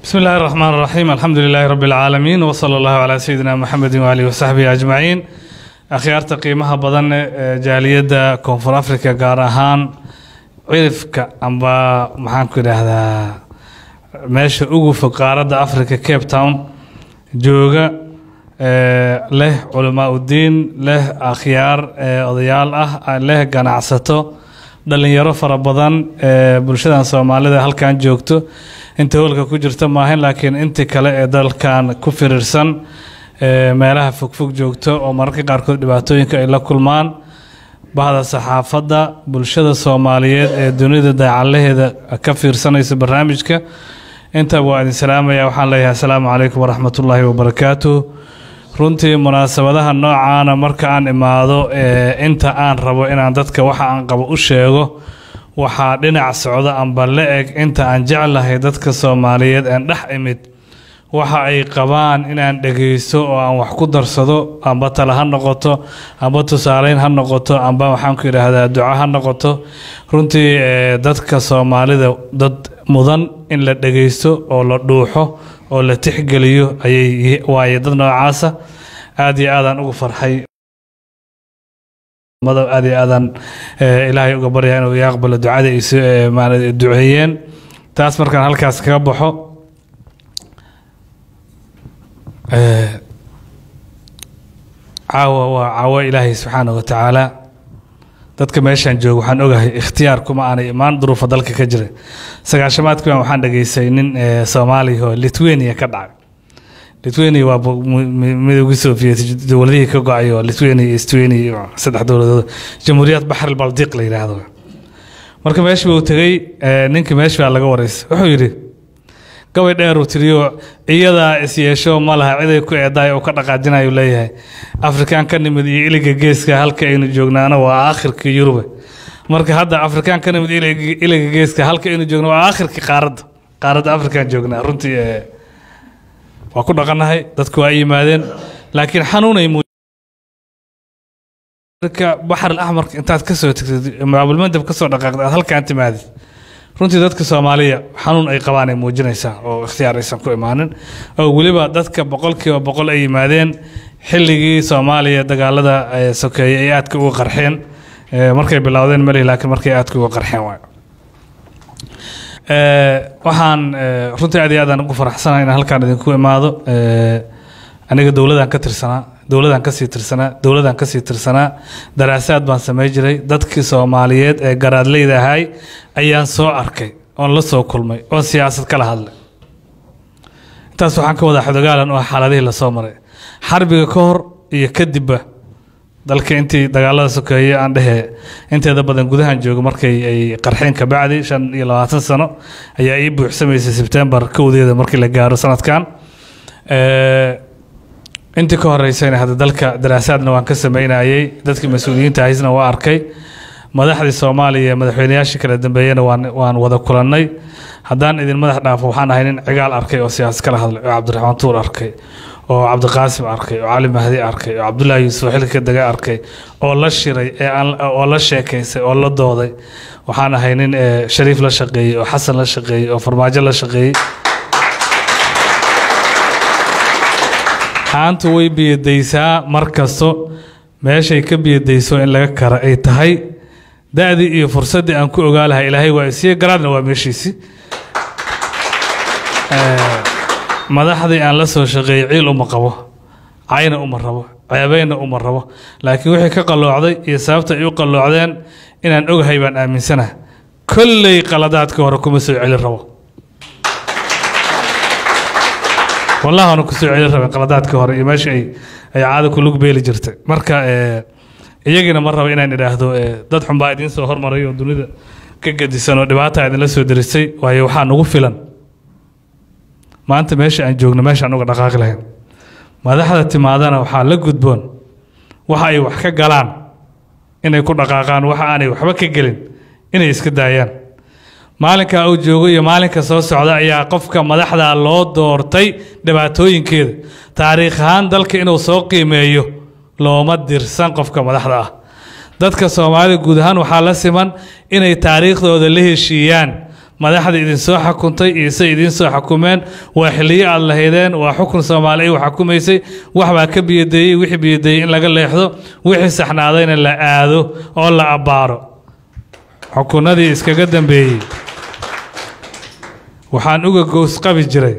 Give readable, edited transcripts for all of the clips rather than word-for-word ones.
بسم الله الرحمن الرحيم الحمد لله رب العالمين وصلى الله على سيدنا محمد وآله وصحبه أجمعين أخيارتا قيمها بدن جالية كونفور أفريقيا قارهان عرفك أمبا محانكو هذا ماشي أوغو في قارة أفريقيا كيب تاون جوغا له علماء الدين له أخيار أضيال له قناعسته دلين يرو فربضان برشدان سوماليدا هالكان جوغتو انت هولكا ku jirta maahan laakiin inta kale ee dalkan ku firirsan meelaha fog joogto oo mararka qaar kood dhibaatooyinka ay la kulmaan bahda saxaafada bulshada Soomaaliyeed ee dunida daacalaheeda ka fiirsanaysa barnaamijka inta waa idin salaamaya waxaan leeyahay assalaamu alaykum wa rahmatullaahi wa barakaatuh runtii munaasabadaha noocaan marka aan imaado inta aan rabo inaan dadka waxa aan qabo u sheego waxaa dhinac socda amba la eg inta aan jeclahay dadka Soomaaliyeed aan dhex imid waxa ay qabaan inaan dhageysto oo aan wax ku darsado amba tala ha noqoto amba tusaaleyn ha noqoto amba waxaan ku yiraahdaa duco ha noqoto runtii dadka Soomaalida dad mudan in la dhageysto oo la dhuuxo oo la tixgeliyo ayay waay dad noocaas aad iyo aad aan ugu farxay ماذا أدي أذن إلهي أقبل إنه يقبل الدعاء مع الدعيين تأسمر كان هالكاس كبحه عوا إلهي سبحانه وتعالى dadka meeshan joogo waxaan ogahay ikhtiyaarkuma aanay imaan duruuf dalka ka jira sagaashamaadkii waxaan dhageysay nin Soomaali oo Lithuania ka dhacay Lithuania waa midowga Soviet dawladihii ka go'ay oo Lithuania Estonia saddex dawladood jamhuuriyad Bahar Baltic la yiraahdo marka meeshii uu tagay ninka meeshii laga wareysay wuxuu yiri gabay dheer uu tiriyo iyada is yeesho ma laha cid ay ku eedaay oo ka dhaqaajinayo leeyahay Afrikaan ka nimid iyo iliga geeska halka aynu joognaana waa aakhirka Yurub marka hadda Afrikaan ka nimid iliga geeska halka aynu joogno waa aakhirka qaaradda Afrikaan joognaa runtii waa ku dhaqanahay dadku ay yimaadeen laakiin xanuunay marka Bahar al-Ahmar intaad ka soo tagtay maamulmada ka soo dhaqaaqday halkaan timaadid runtii dadka Soomaaliya xanuun ay qabaan ay muujinaysaa oo ikhtiyaar aysan ku imaanin oo waliba dadka boqolkiiba boqol ay yimaadeen xilligii Soomaaliya dagaalada sokeeyay ay aad ugu qarxeen markay bilowdeen mali laakiin markay aad ugu qarxeen waa waxaan runtii aad iyo aad ugu faraxsanahay in halkaan idinku imaado aniga dawladan ka sii tirsanaa daraasaad baan sameey jiray dadkii Soomaaliyeed ee garaadleyda ahay ayaan soo arkay oo la soo kulmay oo siyaasad kala hadlay intaas waxaan ka wada xadogaalan oo xaaladihii la soo maray xarbiga ka hor iyo kadib dalka intii dagaalada sokeeyay aan dhahay inteeda badan gudahan joogo markay ay qarxeen ka bacdi 25 sano ayaa ay buuxsameysay September 2 markii la gaaro sanadkan inta ka horeysayna hada dalka daraasaadna waan ka sameynayay dadka mas'uuliyiinta haysna waa arkay madaxda Soomaaliya madaxweynayaasha kala dambeeyana waan wada kulanay hadaan idin madax dhaafo waxaan ahay nin cigaal arkay oo siyaasad kala hadlay oo Cabdiraxmaan Tuur arkay oo Cabdiqaasim arkay oo Cali Mahdi arkay oo Cabdullaahi Yuusuf xilka daga arkay oo la shiray oo la sheekaysay oo la dooday waxaan ahay nin Shariif la shaqeeyay oo Xasan la shaqeeyay oo Farmaajo la shaqeeyay haantu way biyadaysaa markasto meeshay ka biyadayso in laga kara ay tahay daadi iyo fursadii aan ku ogaalahay Ilaahay waa isii garaadna waa meeshiisi madaxdii aan la soo shaqeeyay ciil uma qabo ayna uma rabo ceebayna uma rabo laakiin wixii ka qaloocday iyo sababta ay u qaloocdeen inaan ogahay baan aaminsanahay kullay qaladaadka hore kuma soo celi rabo والله أنا كسر على ربع قلادات كهر يمشي أي عادة كلوك بيلي جرت مركا يجينا مرة وإنا نراهدو ضد حمبايدين سهر مرة يوم دوني كجد سنة دبعتها عندنا لسه درسي ويوحنا نغفلا ما أنت ماشي عن جوجنا ماشي عن نقطة قاقلة ما ده حدا تمادنا وحال لقد بون وحاي وحكا قلان إنه يكون رقاقان وحاني وحبك جلين إنه يسكت دايان maalinka uu joogo iyo maalinka soo socda ayaa qofka madaxda loo doortay dhibaatooyinkeeda taariikh ahaan dalka inuu soo qiimeeyo looma dirsan qofka madaxda ah dadka Soomaaliyeed guud ahaan waxa la siman inay taariikhdooda la heshiiyaan madaxda idin soo xukuntay iyo say idin soo xukumeen waa xilliyo aad lahaydeen waa xukun Soomaali ay xukumaysay wax baa ka biyadeeyay wixii biyadeeyay in laga leexdo wixii saxnaadayna la aado oo la abaaro xukunadii iskaga dambeeyay waxaan uga goos qabi jiray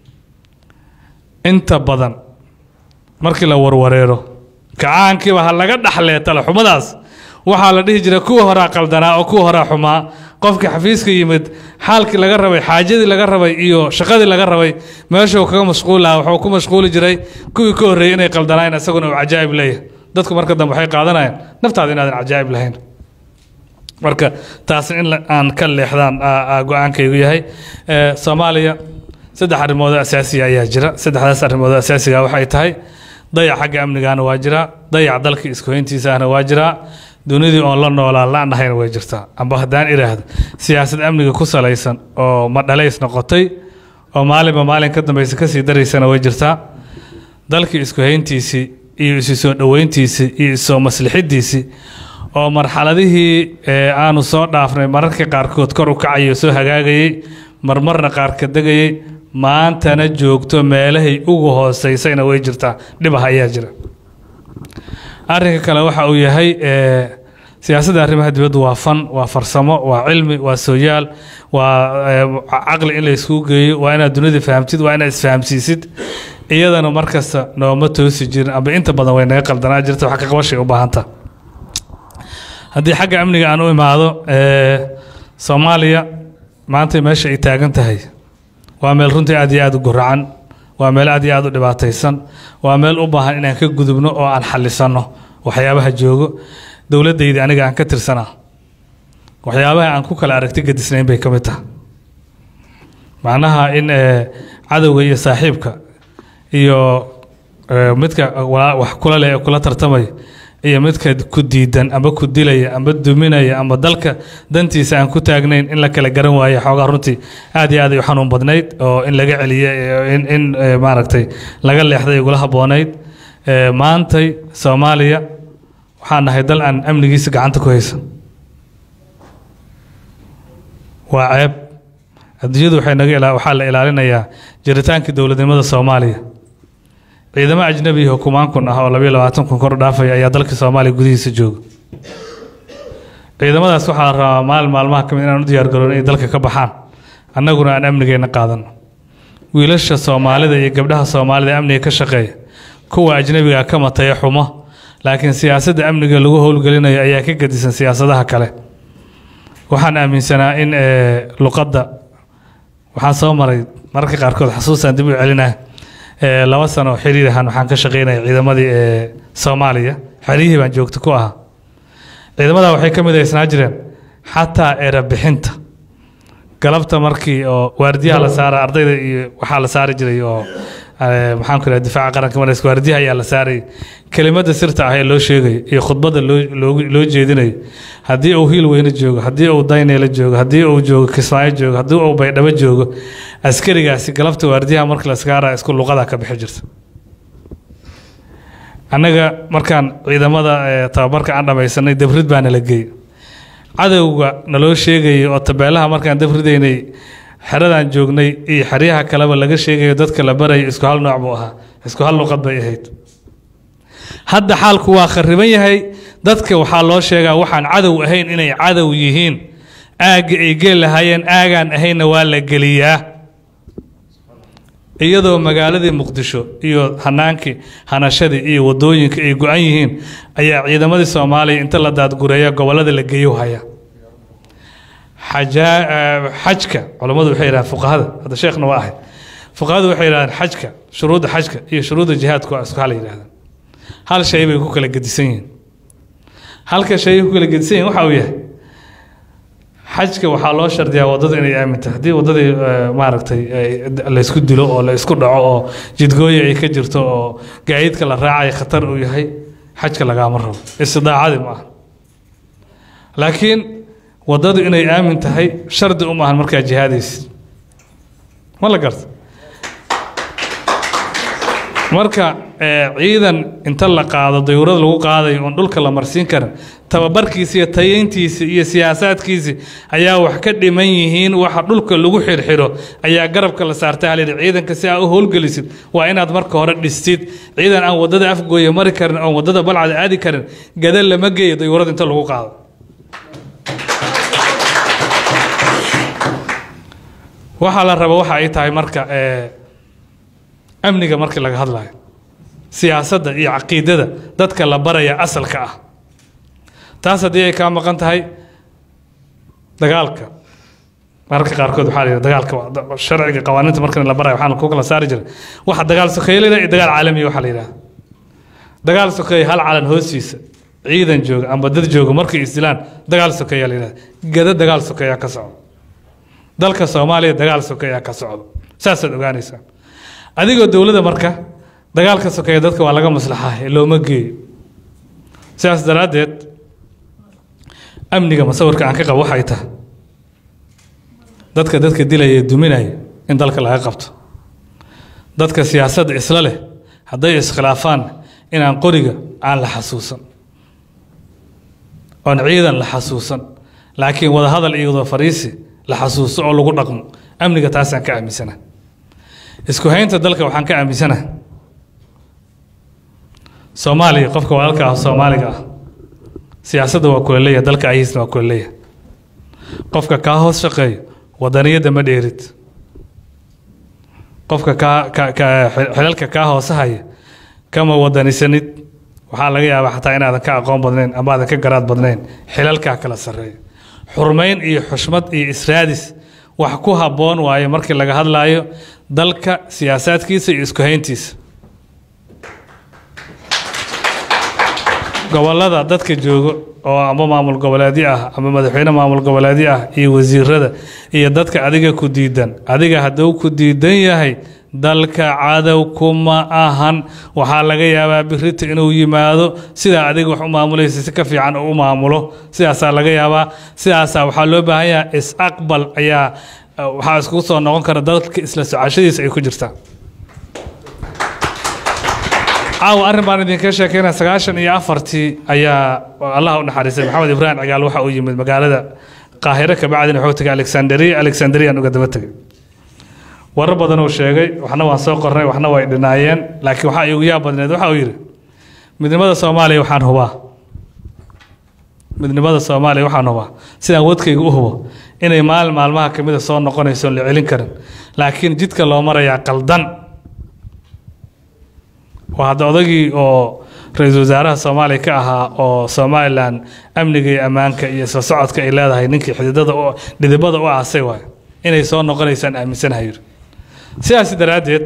inta badan markii la warwareero kacaankii waxa laga dhaxlee tala xumadaas waxa la dhihi jiray kuwa hore qaldanaa oo kuwa hore xumaa qofka xafiiska yimid xaalkii laga rabay xaajadii laga rabay iyo shaqadii laga rabay meesha uu kaga mashquulaa wuxuu ku mashquuli jiray kuwii ka horeeyay inay qaldanaan asaguna uu cajaa'ib leeyahay dadku marka dambe waxay qaadanayaan naftaada inaadan cajaa'ib lahayn marka taas in aan ka leexdaan go'aankaygu yahay Soomaaliya saddex arrimood asaasi ayaa jira saddexdaas arrimood asaasiga waxay tahay dayac xagga amnigaana waa jira dayac dalka isku hayntiisana waa jira dunidii oo la noolaa la nahayna way jirtaa amba hadaan iraahdo siyaasad amniga ku salaysan oo ma dhaleys noqotay oo maalin ka dambaysa ka sii dareysana way jirtaa dalka isku hayntiisi iyo isu soo dhaweyntiisi iyo soo maslaxadiisi oo marxaladihii aanu soo dhaafnay mararka qaarkood kor u kacayo soo hagaagayay marmarna qaar ka degayay maantana joogto meelahay ugu hooseysayna way jirtaa dhibaha ayaa jira arrinka kale waxa uu yahay siyaasadda arrimaha dibadda waa fan waa farsamo waa cilmi waa sooyaal waa aqli in la isku geeyo waa inaad dunida fahamtid waa inaad isfahamsiisid iyadana markasta nooma toosi jirin aba inta badan way naga qaldanaa jirta wax ka qabashay u baahanta haddii xagga amniga aan u imaado Soomaaliya maanta meesha ay taagan tahay waa meel runtii aad iyo aad u guracan waa meel aad iyo aad u dhibaataysan waa meel u baahan inaan ka gudubno oo aan xallisano waxyaabaha joogo dawladdeedii aniga aan ka tirsanaa waxyaabaha aan ku kala aragti gadisnayn bay ka mid tahay macnaha in cadowga iyo saaxiibka iyo midka wax kula leh kula tartamay iyo midka ku diidan amba ku dilaya amba duminaya amba dalka dantiisa aan ku taagnayn in la kala garan waayo xoogaa runtii aad iyo aad u xanuun badnayd oo in laga celiyo in maaragtay laga leexday ugu haboonayd maantay Soomaaliya waxaan nahay dal aan amnigiisa gacanta ku haysan waa ceeb adduunyadu waxaa la ilaalinayaa jiritaankii dowladnimada Soomaaliya ciidamo ajnabi ah kumaan kun ah oo 22 kun kor dhaafay ayaa dalka Soomaaliya gudihiisa jooga ciidamadaas waxa la rabaa maalmaha kamid inaan u diyaar garoono in dalka ka baxaan annaguna aan amnigeena qaadano wiilasha Soomaalida iyo gabdhaha Soomaalida amniga ka shaqeeya kuwa ajnabiga ka mataya xumo laakiin siyaasadda amniga lagu howlgelinayo ayaa ka gadisan siyaasadaha kale waxaan aaminsanaa in luqadda waxaan soo maray mararka qaarkood xasuusan dib u celinaa 2 sano xiriirahan waxaan ka shaqeynay ciidamadii Soomaaliya xiriirihii baan joogto ku ahaa ciidamada waxay ka mid aysnaa jireen xataa era bixinta galabta markii oo waardiyaha la saaray ardayda iyo waxa la saari jiray oo maxaan ku raadin difaaca qaranka marayska waardiyaha ayaa la saaray kelimada sirta ah ee loo sheegay iyo khudbada loo jeedinay haddii uu hiil weyne joogo haddii uu daynayla joogo haddii uu joogo Kismaayo joogo haddii uu Baydhabo joogo askarigaasi galabta waardiyaha markii la iskaara isku luqada ka bixi jirta annaga markaan ciidamada tababarka aan dhamaysanay dabrid baan la geeyay cadawga naloo sheegay oo tabeelaha markaan dabrideynay xeradan joognay iyo xariyaha kaleba laga sheegayo dadka la baray isku hal nooc buu ahaa isku hal luqad bay ahayd hadda xaalku waa khariban yahay dadka waxa loo sheegaa waxaan cadow ahayn inay cadow yihiin aaga ay geelahaayeen aagaan ahayna waa la geliyaa iyadoo magaaladii Muqdisho iyo hanaankii hanashadii iyo wadooyinka ay go'an yihiin ayaa ciidamadii Soomaaliya inta la daadgureeyo gobolada la geeyo haya xajka culimadu waxay yiraahdaan fuqahada hada sheekhna waa ahay fuqahadu waxay yiraahdaan xajka shuruuda xajka iyo shuruuda jihaadku isku hal yiraahdaan hal shay bay ku kala gedisan yihiin halka shay ku kala gedisan yihiin waxa uu yahay xajka waxaa loo shardiyaa wadada inay aaminto haddii wadada maaragtay la isku dilo oo la isku dhaco oo jidgooyo ay ka jirto oo gaadiidka la raacay khatar uu yahay xajka lagama rabo istidaacadi ma aha laakiin wadadu inay aamin tahay shardi u maahan markaa jihaadaysid ma la garta marka ciidan inta la qaado dawlad lagu qaaday oo dhulka la marsiin karo tababarkiisa iyo tayeyntiisa iyo siyaasadkiisa ayaa wax ka dhiman yihiin waxa dhulka lagu xirxiro ayaa garabka la saartay hal ciidanka si ay u howlgelisid waa inaad marka hore dhistid ciidan aan wadada afgooyo mari karin oo wadada balcad aadi karin gadal lama geeyo dawlad inta lagu qaado waxa la rabo waxa ay tahay marka amniga markii laga hadlayo siyaasadda iyo aqoonta dadka la baraya asalka ah taas hadii ay ka maqan tahay dagaalka marka qaarkood waxa la dagaalka sharciga qawaaniinta marka la barayo waxaan ku kala saari jiray waxa dagaal sokeeyay iyo dagaal caalami waxa la yiraahdo dagaal sokeeyay hal calan hoostiisa ciidan jooga amba dad jooga markii isdilaan dagaal sokeeyay la yiraahdo gada dagaal sokeeya ka socdo dalka Soomaaliya dagaal sokeeya ka socdo saasad ogaanaysaa adigoo dawladda marka dagaalka sokeeya dadka waa laga maslaxaa looma geeyo sidaas daraadeed amniga masawirka aan ka qabo waxa ay tahay dadka dilaya duminaya in dalka laga qabto dadka siyaasadda isla leh hadday iskhilaafaan in aan qoriga aan la xasuusan oo ciidan la xasuusan laakiin wada hadal iyo wada fariisi la xasuuso oo lagu dhaqmo amniga taas aan ka aaminsana isku haynta dalka waxaan ka aaminsana Soomaaliya qofka walaalka ah Soomaaliga ah siyaasadda waa kula leeyahay dalka ayisna waa kula leeyahay qofka ka hoos shaqeeyo wadaniyada ma dheerid qofka xilalka ka hoosahaya kama wadanisanid waxa laga yaabaa xataa inaadan ka aqoon badnayn ama aadan ka garaad badnayn xilalka kala sareeyo xurmayn iyo xushmad iyo israadis wax ku haboon waaye markii laga hadlaayo dalka siyaasadkiisa iyo isku hayntiisa gobolada dadka jooga oo ama maamul goboleedyo ah ama madaxweyne maamul goboleedyo ah iyo wasiirada iyo dadka adiga ku diidan adiga haduu ku diidan yahay dalka cadow kuma ahan waxa laga yaabaa birita inuu yimaado sida adiga wax u maamulaysa si ka fiican u maamulo sidaas laga yaabaa sidaas waxa loo baahan yahay is aqbal ayaa waxa isku soo noqon kara dadka isla socodshadiisa ay ku jirtaa caawa arrin baan idin ka sheekeynaa 94 ayaa Allah u naxariisay Maxamed Ibrahim Cigaal waxa uu yimid magaalada Qaahira ka bacdina wuxuu tagay Alexandria uga daba tagay warar badan oo sheegay waxna waan soo qornay waxna way dhinaayeen laakiin waxa ay ugu yaab badneed waxa uu yiri midnimada Soomaaliya waxaan hubaa sidaan wadkayga u hubo inay maalmaha kamid ah soo noqonayso la celin karin laakiin jidka loo marayaa qaldan وهذا أضيء أو رئيس وزراء الصومالي كأها أو Somaliland أمنية أمانك يسوسعد كإله هاي نك حديدة أو لذبذا أو عسوا إن يسون نقول يسان أمسن هير سياسة درادت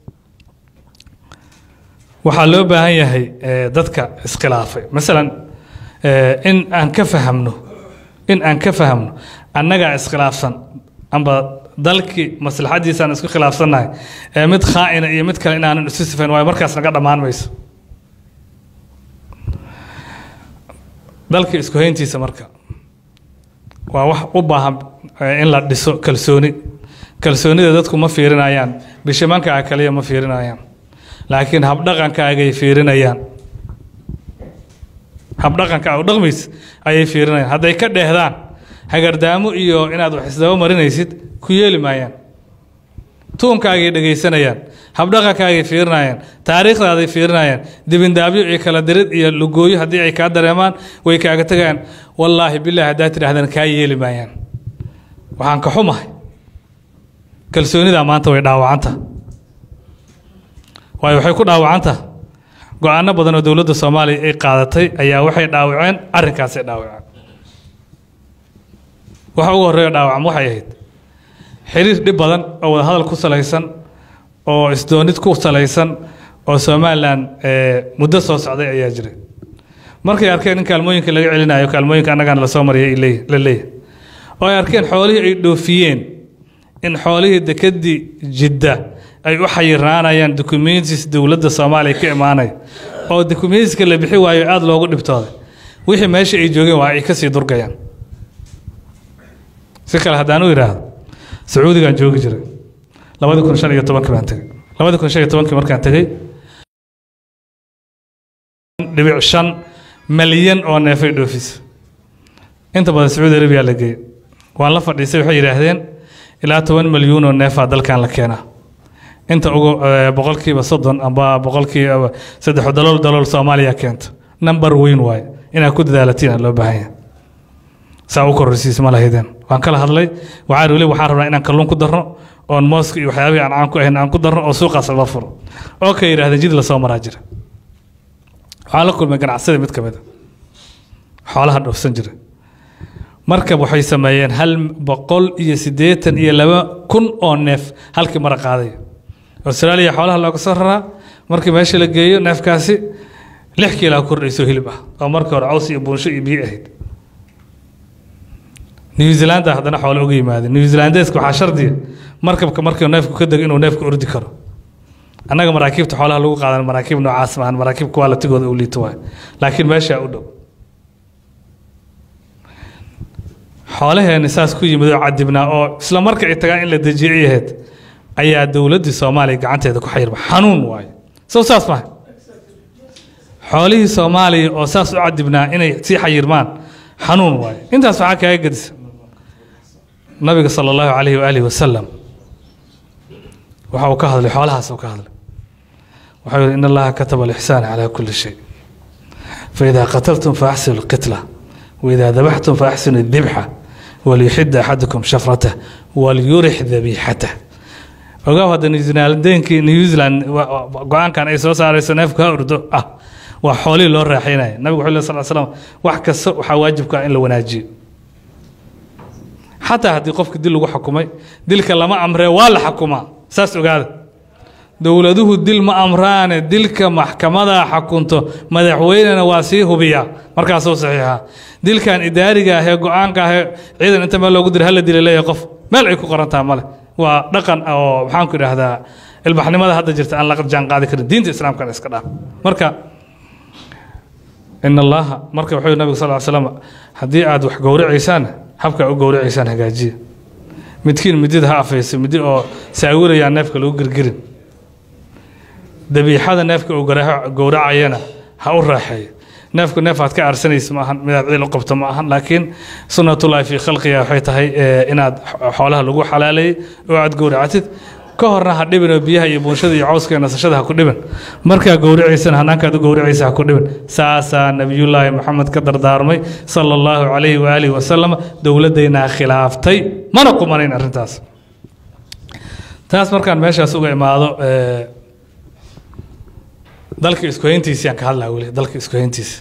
وحلو بهاي هي ضدك إسقلافي مثلا إن أنكفهمنه أنك إسقلافا أم dalki maslaxadiisa aan isku khilaafsanahay mid khaa'ina iyo mid kale inaan isu sifeen way markaas naga dhamaan mayso dalki isku hayntiisa marka waa wax u baahan in la dhiso kalsoonida dadku ma fiirinayaan bishimanka kaliya ma fiirinayaan laakiin habdhaqankaaga ay fiirinayaan habdhaqanka oo dhaqmis ay fiirinayaan haday ka dheehdaan hagardaamo iyo inaad wax isdaba marinaysid ku yeeli maayaan tuunkaaga dhageysanayaan habdhaqankaaga fiirinayaan taariikhdaada fiirinayaan dibindaabyo iyo kala dirid iyo lugooyo hadii ay ka dareemaan way kaaga tagaan wallahi billahi hadaa tiraahdan ka yeeli maayaan waxaan ka xumahay kalsoonida maanta way dhaawacanta waxay ku dhaawacanta go'aano badan oo dawladda Soomaaliya ay qaadatay ayaa waxay dhaawaceen arrinkaas ay dhaawaceen waxa ugu horeeya dhaawacmo waxay ahayd xiriir dhib badan oo wada hadal ku salaysan oo isdoonid ku salaysan oo Somaliland muddo soo socday ayaa jiray markay arkeen in kaalmooyinka laga celinayo kaalmooyinka anaga la soo mariyay leeyahay oo ay arkeen xoolihii ay dhoofiyeen in xoolihii dekadii Jidda ay u xayiraanayaan documents dawladda Soomaaliya ka imaanay oo documents la bixi waayo aad loogu dhibtooday wixii meesha ay joogeen waa ay ka sii durgayaan si kale hadaan u yiraahdo Sacuudiga joogi jiray 2015 baan tagay 2015 markaan tagay 1.5 مليون oo neef ay dhoofis inta badan Saudi Arabia la geeyay waan la fadhiisay waxay yiraahdeen ilaa 10 milyan oo neef dalkan la keenaa inta ugu boqolkiiba 30 amba boqolkiiba $3 Soomaaliya keento number weyn way ina ku dadaalatiin loo baahan yahay saa u kororsiis ma lahaydeen waan kala hadlay waxaan wali waxaan rabnaa inaan kalluun ku darno oo mooska iyo waxyaabaha aan ku ahayn aan ku darno oo suuqaas la furo okay yiraahdeen jid la soo maraa jira waxaan la kulmay ganacsade mid kamid ah xoolaha dhoofsan jiray markab waxay sameeyeen 182 oo neef halkii mar qaaday Australia xoolaha looga soo raraa markii meesha la geeyo neefkaasi 6 kiilo kordhayso hilib ah oo markii hore caws iyo buunsho iyo biyo ahayd New Zealand hadana xoolo uga yimaadeen New Zealandeesku waxa shardi markabka markii neefku ka dago inuu neefku ordi karo annaga maraakiibta xoolaha lagu qaadan maraakiib noocaas ma maraakiib quality-gooda u liito way laakiin meesha u dhow xoolaheena saas ku yimid oo cadibna oo isla marka ay tagaan in la dajiyaheed ayaa dawladda Soomaaliya gacanteeda ku xayirba xanuun way soo saas ma xoolihii Soomaaliya oo saas u cadibna inay si xayirmaan xanuun way intaas waxa ka gadis nabiga sallallahu alayhi wa alihi wa sallam waxa uu ka hadlay xoolahaas uu ka hadlay waxa uu in Allah kataba al-ihsan ala kulli shay fa idha qataltum fa ahsinu al-qitla wa idha dhabhtum fa ahsinu al-dhabha وليحد أحدكم شفرته وليرح ذبيحته ogaa wada New Zealand go'aan kan ay soo saarayso neefka urdo waa xooli loo raaxinay nabigu sallallahu alayhi wasallam wax kasta waxa waajibka in la wanaajiyo hatta hadii qofka dil lagu xukumay dilka lama amre waa la xukumaa saas ogaada dawladuhu dil ma amraan dilka maxkamada xukunto madaxweynena waa si hubiya markaas oo saxiixa dilkan idaariga ah ee go'aanka ah ciidan inta meel loogu diray hal dilay qof meel ay ku qorantaa male waa dhaqan oo waxaan ku raahdaa ilbaxnimada hadda jirta aan la qadjaan qaadi karin diinta islaamka iska dhaaf marka in Allah marka wuxuu nabiga sallallahu alayhi wasallam hadii aad wax gowracaysaan habka u gowracaysaan hagaajiya midkiin midida ha afayso midi oo saawiraya neefka lagu girgirin dabiixada neefka uu gowracayana ha u raaxay neefku neefaad ka arsanayso ma ahan midaad ciil u qabto ma ahan laakiin sunnatullahi fi khalqiha waxay tahay inaad xoolaha lagu xalaalay oo aad gowracatid ka horna ha dhibin biyaha iyo buunshada iyo cawska nasashada ha ku dhibin marka gowracaysan hanaankaad u gowracaysa ha ku dhibin saasa nabiyullaahi maxamed ka dardaarmay sallallahu alayhi wa alihi wa sallam dawladdeena khilaaftay mana qumanayn arintaas taas markaan meeshaas uga imaado dalka isku hayntiisa aan ka hadlaa wali dalka isku hayntiisa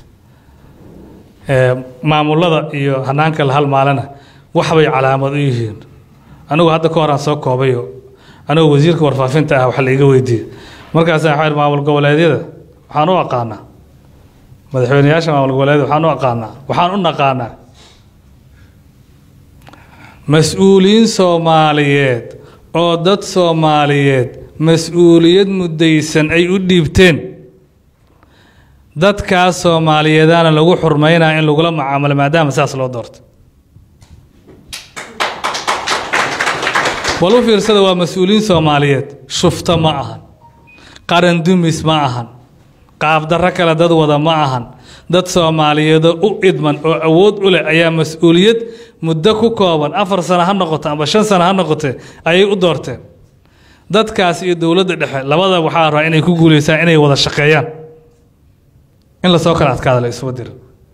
maamulada iyo hanaanka la hal maalana wax bay calaamad u yihiin anigu hadda ka hor aan soo koobayo anigu wasiirka warfaafinta ah waxa la iga weydiiyay markaas aan xayir maamul goboleedyada waxaan u aqaanaa madaxweynayaasha maamul goboleedyada waxaan u naqaanaa mas'uuliyiin Soomaaliyeed oo dad Soomaaliyeed mas'uuliyad mudaysan ay u dhiibteen dadka Soomaaliyeedana lagu xurmeynaa in lagu la macaamilo maadaama saas loo doorto walu fiirsada waa mas'uuliyiin Soomaaliyeed shufta ma ahan qaran dumis ma ahan qaab darro kala dad wada ma ahan dad Soomaaliyeed u idman oo awood u leh ayaa mas'uuliyad muddo ku kooban 4 sano ha noqoto ama 5 sano ha noqoto ay u doorteen dadkaas iyo dawladda dhexe labada waxa rabaa inay ku guuleystaan inay wada shaqeeyaan in la soo kala adkaado la isoo dir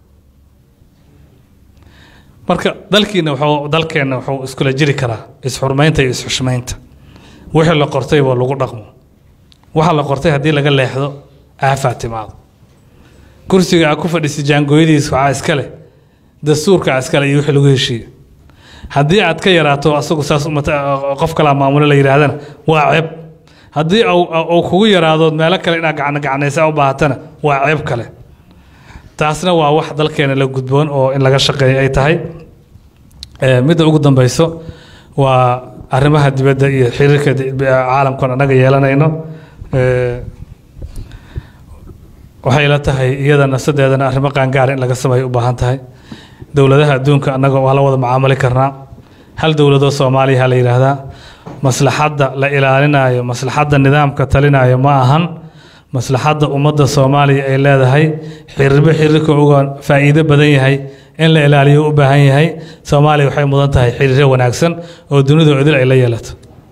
marka dalkeena wuxuu iskula jiri karaa is-xurmeynta iyo is-xushmeynta wixii la qortay waa lagu dhaqmo waxa la qortay hadii laga leexdo aafaatimaad kursiga ku fadhiisi jaangooyadiis waxa iska leh dastuurka iska leh iyo wixii lagu heshiiyay haddii aad ka yaraato asagu saas qof kala maamulo la yiraahdana waa ceeb haddii uu kugu yaraado meelo kale inaad gacanaysa u baahatana waa ceeb kale taasna waa wax dalkeena la gudboon oo in laga shaqeeyo ay tahay mid ugu dambayso waa arrimaha dibadda iyo xiriirka caalamkan anaga yeelanayno waxay la tahay iyadana sadeedana arrimo qaangaar in laga sameeyo u baahan tahay dawladaha adduunka anaga waa la wada macaamili karnaa hal dawlado Soomaaliya la yiraahdaa maslaxadda la ilaalinayo maslaxadda nidaamka talinayo ma ahan maslaxadda ummadda Soomaaliya ay leedahay xiriirka uga faa'iido badan yahay in la ilaaliyo u baahan yahay Soomaaliya waxay mudan tahay xiriir wanaagsan oo dunida idil ay la yeelato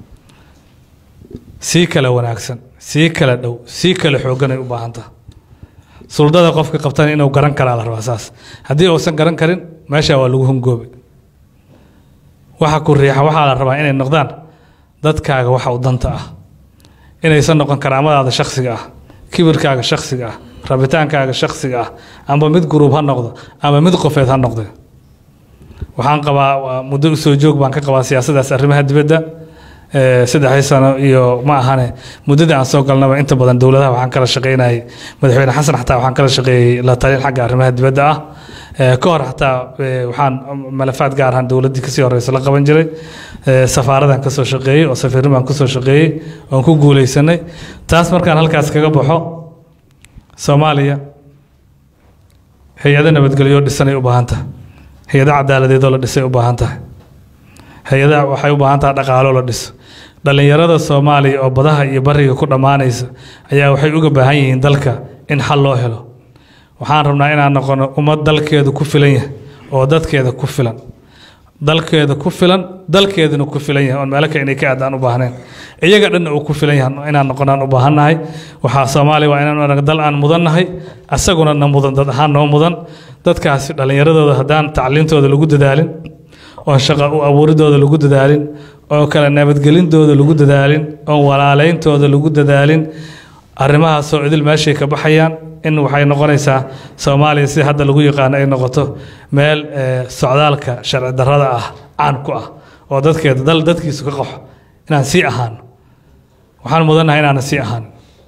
si kala wanaagsan si kala dhow si kala xoogan ay u baahan tahay suldada qofka qabtan inuu garan kara la rabaa saas hadii uusan garan karin meesha waa lagu hungoobe waxa ku riixa waxa la rabaa inay noqdaan dadkaaga waxa u danta ah inaysan noqon karaamadaada shakhsiga ah kibirkaaga shakhsiga ah rabitaankaaga shakhsiga ah amba mid group ha noqdo ama mid qofeed ha noqdo waxaan qabaa muddo soo joog baan ka qabaa siyaasadaas arrimaha dibadda 3 sano iyo ma ahane muddada aan soo galnaba inta badan dawladaha waxaan kala shaqeynay madaxweyne xasan xataa waxaan kala shaqeeyay la talin xagga arrimaha dibadda ah ka hor xataa waxaan malafaad gaar ahaan dawladda ka sii horeysa la qaban jiray safaaradan ka soo shaqeeyay oo safiirnimo ka soo shaqeeyay oo ku guuleysanay taas markaan halkaas kaga baxo Soomaaliya hay'adaha nabadgelyo dhisanay u baahan tahay hay'adaha cadaaladeed oo la dhisay u baahan tahay hay'adaha waxay u baahan tahay dhaqaale la dhiso dhalinyarada Soomaaliya oo badaha iyo bariga ku dhamaanaysa ayaa waxay uga baahan yihiin dalka in xal loo helo waxaan rabnaa inaan noqono ummad dalkeedu ku filan yahay oo dadkeeda ku filan dalkeeda ku filan dalkeeduna ku filan yahay oo meelka inay ka aadaan u baahneen iyaga dhan oo ku filan yahay inaan noqonaan u baahanahay waxa Soomaaliya waa inaan arag dal aan mudannahay asaguna na mudan dad ahaan noo mudan dadkaasi dhalinyaradooda hadaan tacliintooda lagu dadaalin oo shaqo u abuuridooda lagu dadaalin oo kala nabadgelintooda lagu dadaalin oo walaaleyntooda lagu dadaalin arrimahaas oo idil meeshay ka baxayaan in waxay noqonaysaa Soomaaliya si hadda lagu yaqaan ay noqoto meel socdaalka sharci darrada ah aan ku ah oo dadkeeda dadkiisu ka qaxo inaan si ahaan waxaan mudanahay inaan si ahaan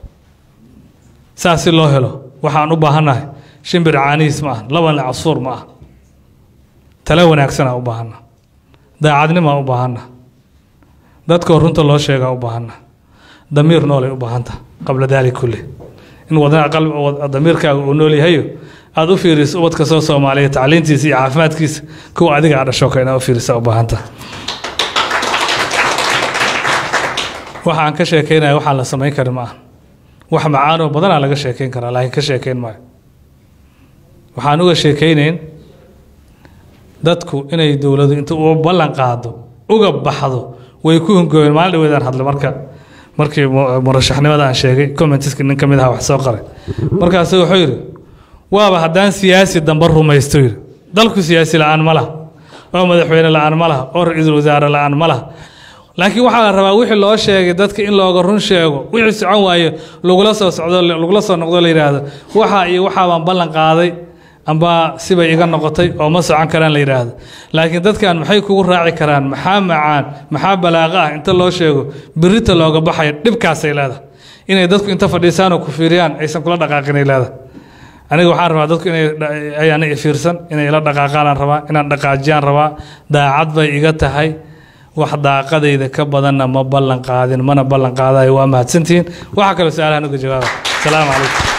saasi loo helo waxaan u baahanahay shimbir caaniis ma ah laban casuur ma ah tala wanaagsan u baahana daacadnimo u baahana dadka runta loo sheega u baahana damiir nool u baahanta qabla dalika kulli in wadana qalb damiirkaaga uu nool yahay aad u fiiriso wadka soo Soomaaliya tacliintiisa iyo caafimaadkiisa kuwa adiga aad dhasho ka u fiiriso u baahanta waxaan ka sheekeynaa waxaan la sameyn karin ma wax macaan oo badan laga sheekeyn karaa laakiin ka sheekeyn maayo waxaan uga sheekeynayn dadku inay dawladdu inta uu ballan qaado uga baxdo way ku hungooyeen maalin dhaweedaan hadlay markii murashaxnimada aan sheegay comments nin kamid ah wax soo qoray markaas wuxuu yiri waaba hadaan siyaasi dambar rumaysto yiri dalku siyaasi la'aan ma laha oo madaxweyne la'aan ma laha oo ra'iisul wasaare la'aan ma laha laakiin waxa la rabaa wixii loo sheegay dadka in looga run sheego wixii socon waayo lagula soo noqdo la yiraahdo waxa baan ballan qaaday amba sibay iga noqotay oo ma socon karaan la yiraahdo laakiin dadkan maxay kugu raaci karaan maxaa macaan maxaa balaaqa inta loo sheego birita looga baxay dibkaas ay leedahay inay dadku inta fadhiisaan oo ku fiiriyaan aysan kula dhaqaaqin ay leedahay aniga waxaan rabaa dadku inay ayaan fiirsan inay la dhaqaaqaan rabaa inaan dhaqaajiyaan rabaa daacad bay iga tahay wax daaqadayda ka badanna ma ballan qaadin mana ballan qaadayo waa mahadsantiin waxa kale su'aalahan uga jawaaba salaamu calaykum